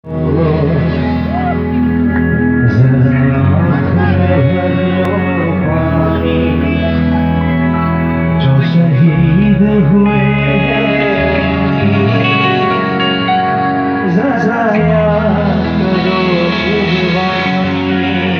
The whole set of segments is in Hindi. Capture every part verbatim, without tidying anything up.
शहीद हुए ज़राया करो कुर्बानी।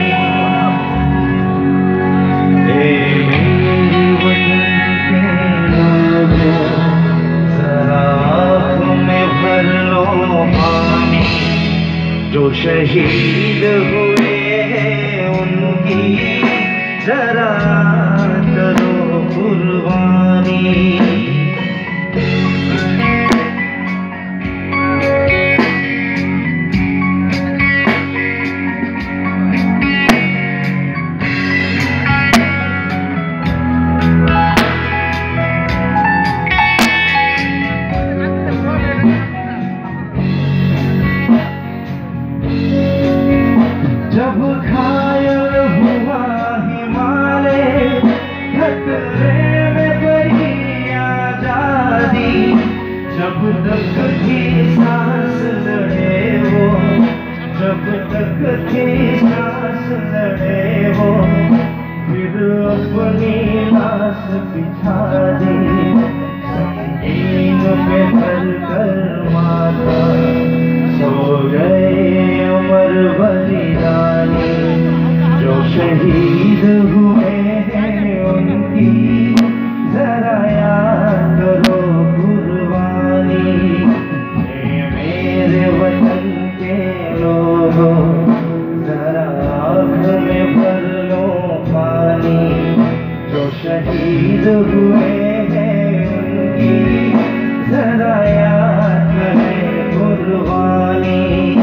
ए मेरे वतन के लोगों, ज़रा आँखों में भर लो पानी। जो शहीद हुए हैं उनकी ज़रा करो कुर्बानी। जब घायल हुआ हिमालय, खतरे में पड़ी आजादी, जब तक थी सांस लड़े वो, जब तक थी सांस लड़े वो, फिर अपनी लाश बिछा दी संगीन पे धर कर माता। सो गए अमर बलिदानी। जो शहीद हुए हैं उनकी ज़रा याद करो कुर्बानी। मेरे वतन के लोगों, ज़रा आँख में भर लो पानी। जो शहीद हुए हैं उनकी ज़रा याद करें कुर्बानी।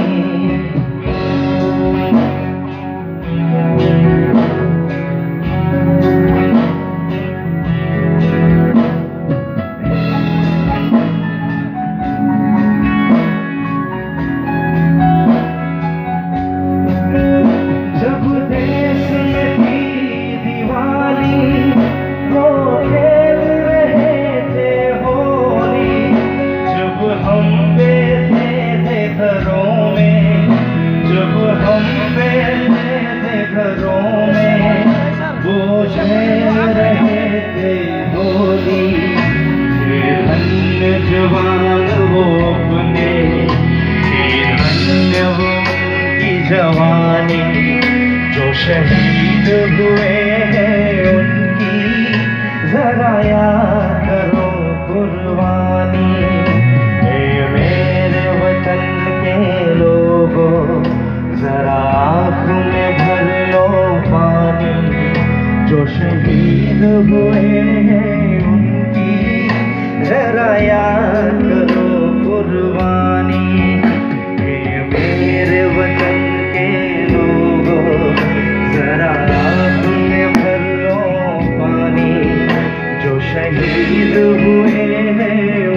जब देश में थी दिवाली, वो खेल रहे थे होली। जब हम बैठे थे घरों में, जब हम बैठे थे घरों में, वो खेल रहे थे होली। ये धन्य जवान वो अपने, ये धन्य वो उनकी जवानी। जो शहीद हुए हैं उनकी ज़रा याद करो कुर्बानी। ए मेरे वतन के लोगों, ज़रा आँख में भर लो पानी। जो शहीद हुए हैं उनकी ज़रा याद करो कुर्बानी। ए मेरे वतन के लोगों, ज़रा आँख में भर लो पानी। जो शहीद हुए हैं